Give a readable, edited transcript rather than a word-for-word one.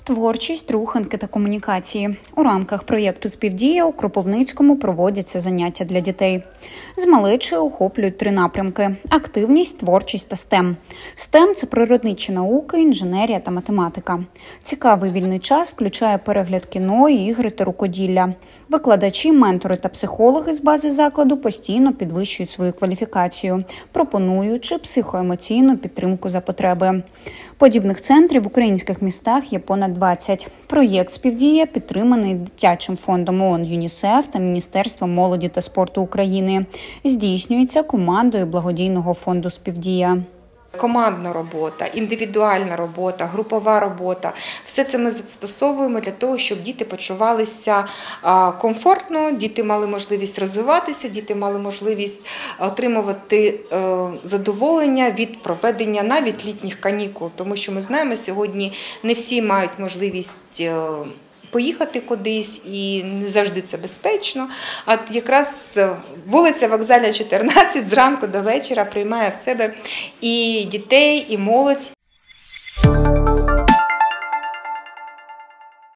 Творчість, руханки та комунікації. У рамках проєкту «Співдія» у Кропивницькому проводяться заняття для дітей. З малечою охоплюють 3 напрямки – активність, творчість та STEM. STEM – це природничі науки, інженерія та математика. Цікавий вільний час включає перегляд кіно, ігри та рукоділля. Викладачі, ментори та психологи з бази закладу постійно підвищують свою кваліфікацію, пропонуючи психоемоційну підтримку за потреби. Подібних центрів в українських містах є понад 20. Проєкт «Співдія» підтриманий Дитячим фондом ООН ЮНІСЕФ та Міністерством молоді та спорту України. Здійснюється командою благодійного фонду «Співдія». Командна робота, індивідуальна робота, групова робота – все це ми застосовуємо для того, щоб діти почувалися комфортно, діти мали можливість розвиватися, діти мали можливість отримувати задоволення від проведення навіть літніх канікул. Тому що ми знаємо, сьогодні не всі мають можливість поїхати кудись і не завжди це безпечно. А якраз вулиця Вокзальна, 14 зранку до вечора приймає в себе і дітей, і молодь,